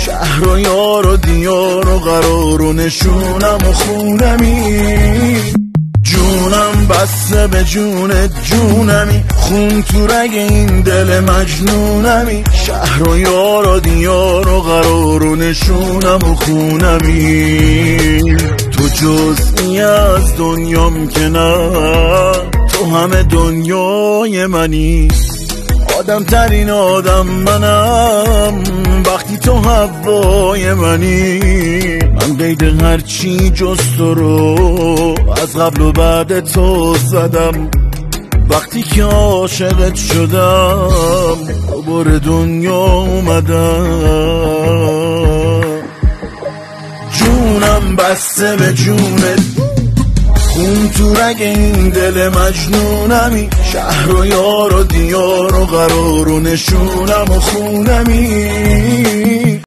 شهر و یار و دیار و قرار و نشونم و خونمی. جونم بسته به جونت جونمی، خون تو رگ این دل مجنونمی. شهر و یار و دیار و قرار و نشونم و خونمی. تو جزئی از دنیام که نه، تو همه دنیای منی. آدم ترین آدم منم وقتی تو هوای منی. من قید هرچی جز تو رو از قبل و بعد تو زدم. وقتی که عاشقت شدم دوباره دنیا اومدم. جونم بسته به جونت، خون تو رگ این دل مجنونمی. شهر و یار و دیار و قرار و نشونم و خونمی.